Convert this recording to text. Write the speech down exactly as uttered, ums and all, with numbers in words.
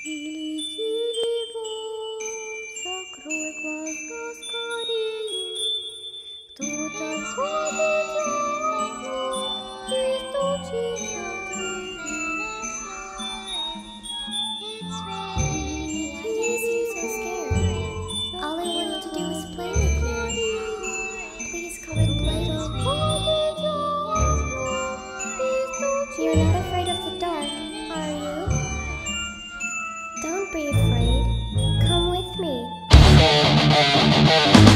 Тили-тили-бом, закрой глаза скорее. Кто-то ходит за окном и стучится в двери. Why do you seem so scared? All I wanted to do was play with you. Please come and play with me. You're not afraid of the dark, are you? Don't be afraid. Come with me.